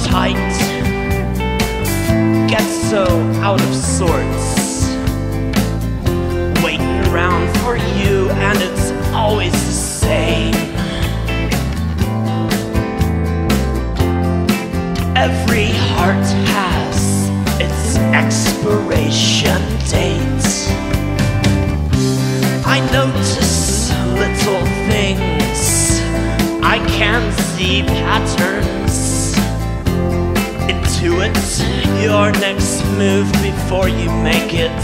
tight, get so out of sorts, waiting around for you and it's always the same. Every heart has its expiration date. I notice little things, I can see patterns, intuit your next move before you make it.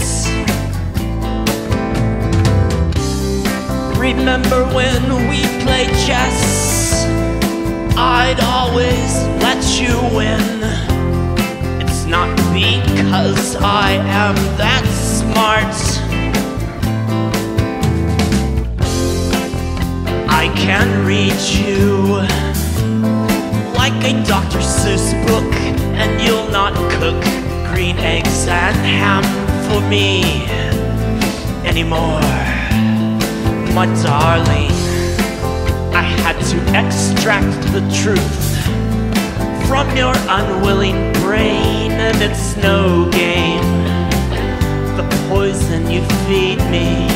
Remember when we played chess, I'd always let you win. It's not because I am that smart, I can read you like a Dr. Seuss book, and you'll not cook green eggs and ham for me anymore, my darling. I had to extract the truth from your unwilling brain, and it's no game, the poison you feed me.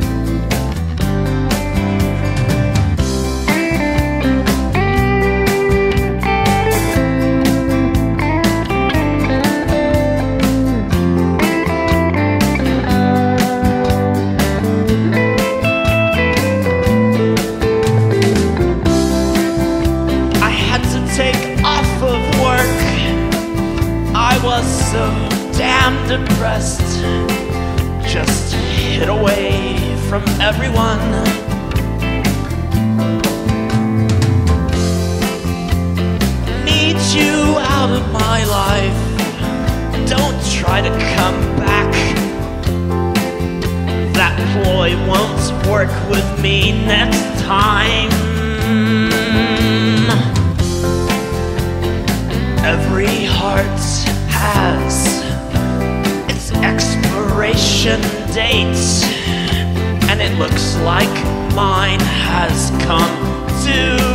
I was so damn depressed, just hid away from everyone. Need you out of my life, don't try to come back. That ploy won't work with me next time. Every heart has its expiration date, and it looks like mine has come to